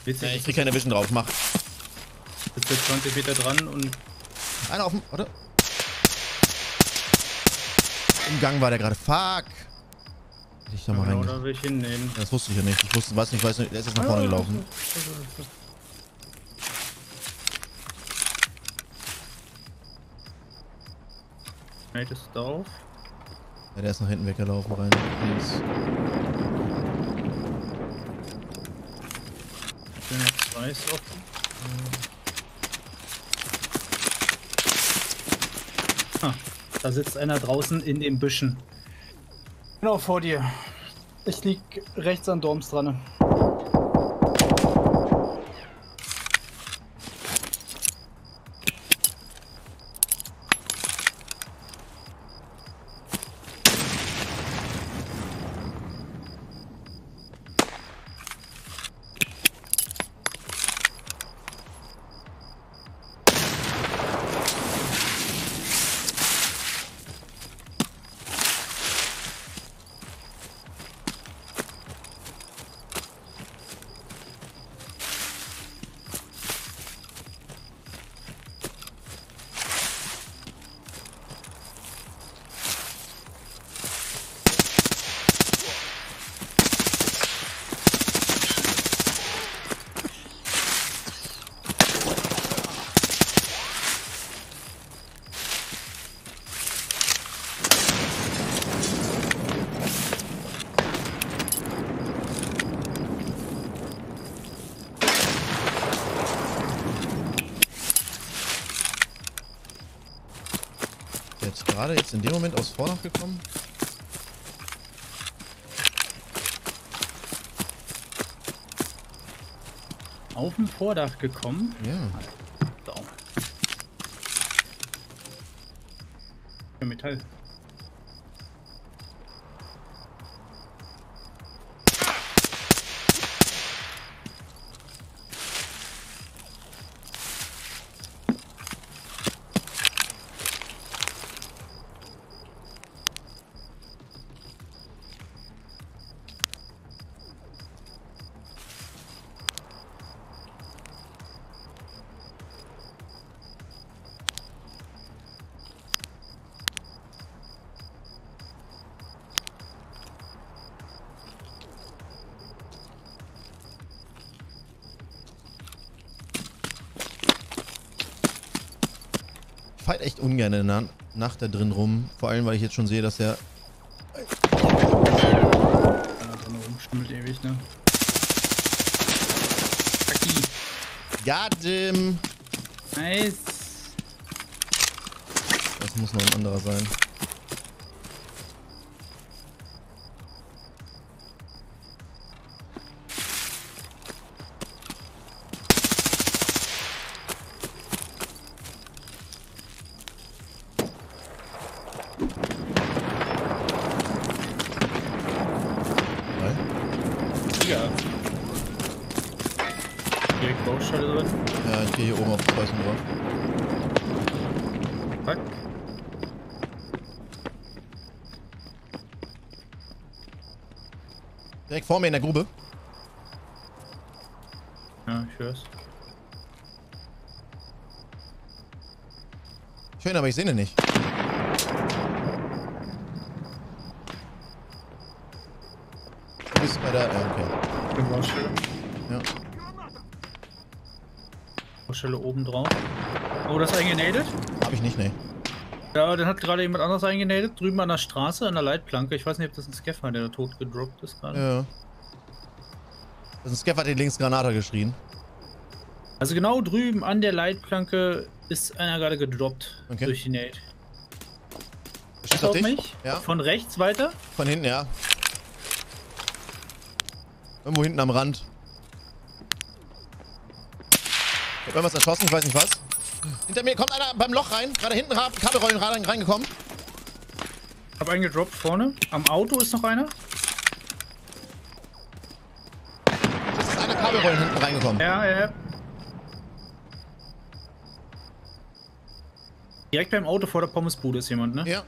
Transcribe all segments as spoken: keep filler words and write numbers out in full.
Witzig. Ja, ich krieg keine Vision drauf, mach. Jetzt wird zwanzig Meter dran und... Einer auf dem... Warte. Im Gang war der gerade. Fuck. Hätte ich da mal Genau, rein. da will ich hinnehmen. Das wusste ich ja nicht. Ich wusste, weiß nicht, weiß nicht. Der ist jetzt nach vorne gelaufen. Nate ist drauf. Ja, der ist nach hinten weggelaufen rein. Links. Ich bin jetzt zwei ist offen. Ah, da sitzt einer draußen in den Büschen. Genau vor dir. Ich lieg rechts an Dorms dran. Jetzt gerade jetzt in dem Moment aus Vordach gekommen. Auf dem Vordach gekommen. Ja. So. Für Metall. Ich fight echt ungern in der Nacht da drin rum. Vor allem, weil ich jetzt schon sehe, dass er... Ja, drin rumschimmelt ewig, ne? Kaki. Got him! Nice. Das muss noch ein anderer sein. Ja. Direkt Baustelle drin. Ja, ich gehe hier oben auf das Weißen drauf. Fuck. Direkt vor mir in der Grube. Ja, ich hör's. Schön, aber ich sehe ihn nicht. Du bist bei der... Ja, okay. Bin Baustelle. Ja. Baustelle oben drauf. Oh, das ist eingenadet? Hab ich nicht, ne. Ja, dann hat gerade jemand anderes eingenadet. Drüben an der Straße, an der Leitplanke. Ich weiß nicht, ob das ein Scaff war, der da tot gedroppt ist gerade. Ja. Das ist ein Scaff, hat den links Granate geschrien. Also genau drüben an der Leitplanke ist einer gerade gedroppt. Okay. Durch die Nade. Schießt Auf auf dich? mich? Ja. Von rechts weiter? Von hinten, ja. Irgendwo hinten am Rand. Ich hab irgendwas erschossen, ich weiß nicht was. Hinter mir kommt einer beim Loch rein. Gerade hinten Kabelrollen rein, reingekommen. Hab einen gedroppt vorne. Am Auto ist noch einer. Es ist einer Kabelrollen hinten reingekommen. Ja, ja, ja. Direkt beim Auto vor der Pommesbude ist jemand, ne? Ja.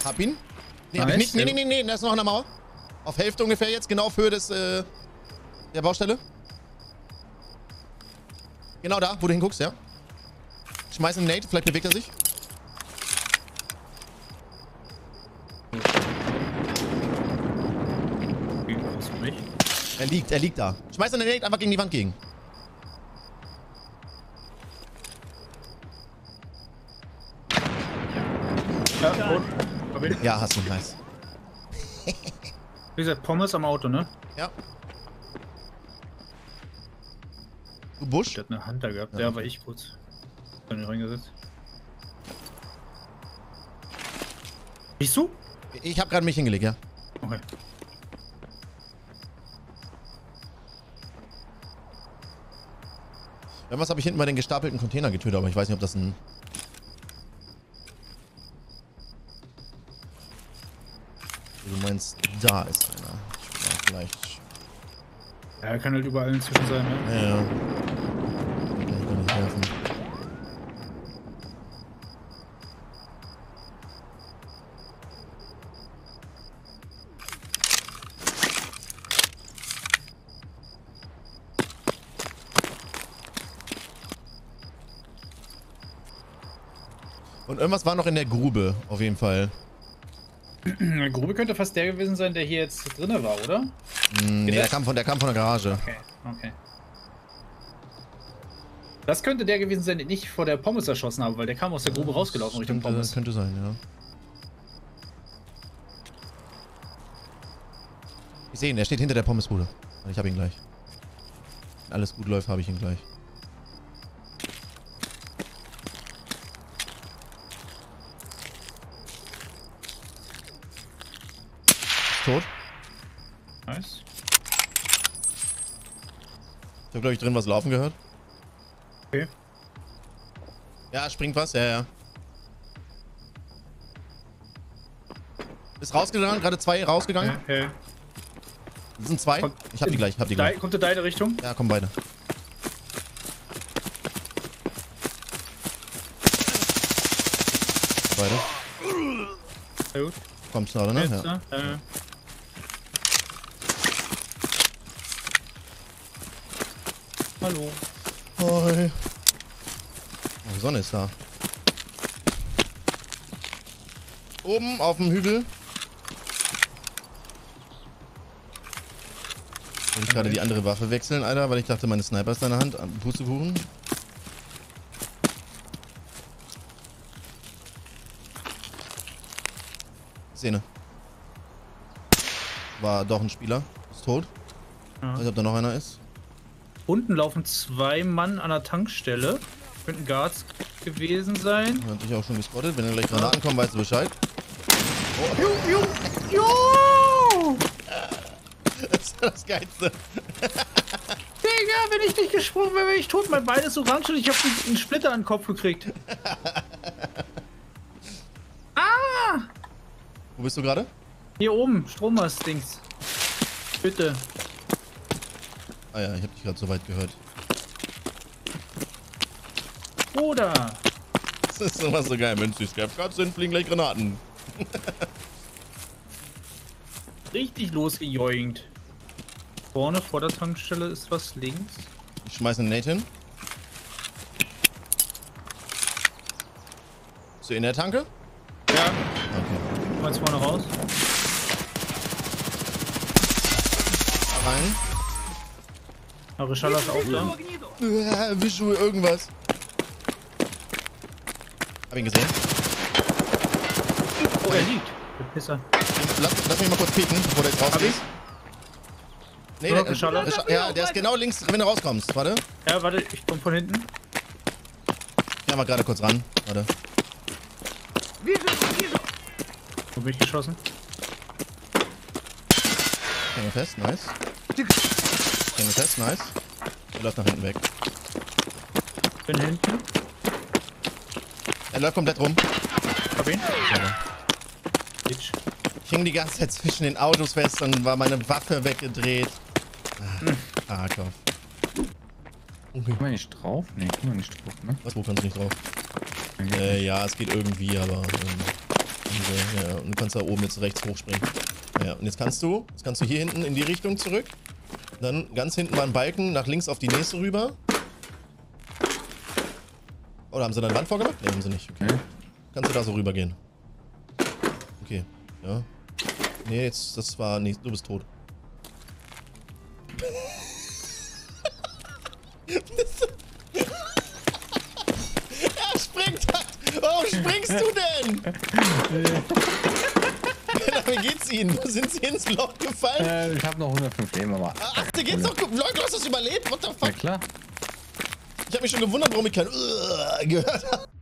Hab ihn. Nee, hab Nice. ich nicht. Nee, nee, nee, nee, da ist noch eine Mauer. Auf Hälfte ungefähr jetzt, genau auf Höhe des, äh, der Baustelle. Genau da, wo du hinguckst, ja. Schmeiß einen Nate, vielleicht bewegt er sich. Er liegt, er liegt da. Schmeiß einen Nate einfach gegen die Wand gegen. Ja, und? Hab ihn. Ja, hast du, nice. Wie gesagt, Pommes am Auto, ne? Ja. Du Busch? Der hat eine Hunter gehabt. Ja. Der war ich kurz. Dann nicht reingesetzt. Siehst du? Ich hab gerade mich hingelegt, ja. Okay. Irgendwas habe ich hinten bei den gestapelten Container getötet, aber ich weiß nicht, ob das ein... Du meinst, da ist einer. Ja, vielleicht... Ja, er kann halt überall inzwischen sein, ne? Ja, ja. Kann ich gar nicht helfen. Und irgendwas war noch in der Grube, auf jeden Fall. Die Grube könnte fast der gewesen sein, der hier jetzt drinne war, oder? Hm, nee, der kam, von, der kam von der Garage. Okay, okay. Das könnte der gewesen sein, den ich vor der Pommes erschossen habe, weil der kam aus der Grube rausgelaufen Richtung könnte, Pommes. könnte sein, ja. Ich sehe ihn, er steht hinter der Pommesbude. Ich habe ihn gleich. Wenn alles gut läuft, habe ich ihn gleich. Ist tot. Nice. Ich habe, glaube ich, drin was laufen gehört. Okay. Ja, springt was, ja, ja. Ist rausgegangen, gerade zwei rausgegangen. Ja, ja. Das sind zwei. Kommt- Ich hab die gleich, ich hab die gleich. Kommt in deine Richtung? Ja, kommen beide. Beide. Sehr gut. Kommt gerade, ne? Jetzt, Ja. ne? Äh, Hallo. Hi. Oh, die Sonne ist da. Oben auf dem Hügel. Wollte ich gerade die andere Waffe wechseln, Alter, weil ich dachte, meine Sniper ist in deiner Hand. Pustekuchen. Szene. War doch ein Spieler. Ist tot. Ja. Weiß nicht, ob da noch einer ist. Unten laufen zwei Mann an der Tankstelle. Könnten Guards gewesen sein. Hat dich auch schon gespottet. Wenn er gleich Granaten kommen, weißt du Bescheid. Jo, jo, jo! Das ist das Geilste. Digga, wenn ich nicht gesprungen wäre, wäre ich tot. Mein Bein ist orange und ich habe einen Splitter an den Kopf gekriegt. Ah! Wo bist du gerade? Hier oben, Strommast-Dings. Bitte. Ah ja, ich habe dich gerade so weit gehört. Bruder. Das ist immer so geil. Wenn es die Scrap-Cards sind, fliegen gleich Granaten. Richtig losgejoinkt. Vorne vor der Tankstelle ist was links. Ich schmeiß einen Nate hin. Bist du in der Tanke? Ja. Okay. Mal jetzt vorne raus. Rein. Arishala ist auch da. Äh, Visual irgendwas. Hab ihn gesehen. Oh, er liegt. Der Pisser. Lass, lass mich mal kurz pieken, bevor der jetzt Hab rausgeht. ich? Nee, So, der, Geschallert. der, ja, der ist genau links, wenn du rauskommst. Warte. Ja, warte, ich komm von hinten. Ja, mal gerade kurz ran. Warte. Wo bin ich geschossen? Hänge fest, nice. Hänge fest, nice. Er läuft nach hinten weg. Bin hinten. Er läuft komplett rum. Hab ihn. Schade. Bitch. Ich hing die ganze Zeit zwischen den Autos fest und war meine Waffe weggedreht. Ah, Kopf. Okay. Kann man nicht drauf? Nee, kann man nicht drauf, ne? Was, wo kannst du nicht drauf? Okay. Äh, ja, es geht irgendwie, aber... Ähm, Diese, ja, und du kannst da oben jetzt rechts hochspringen. Ja, und jetzt kannst du, jetzt kannst du hier hinten in die Richtung zurück. Dann ganz hinten war ein Balken, nach links auf die nächste rüber. Oder haben sie da eine Wand vorgemacht? Ne, haben sie nicht. Okay. Kannst du da so rübergehen. Okay, ja. Nee, jetzt, das war nicht, du bist tot. Er springt halt. Warum springst du denn? Wie geht's Ihnen? Wo sind Sie ins Loch gefallen? Äh, ich hab noch hundertfünf Leben, aber... Ach, da geht's noch. Leute, du hast das überlebt? What the fuck? Na klar. Ich hab mich schon gewundert, warum ich kein uh, gehört habe.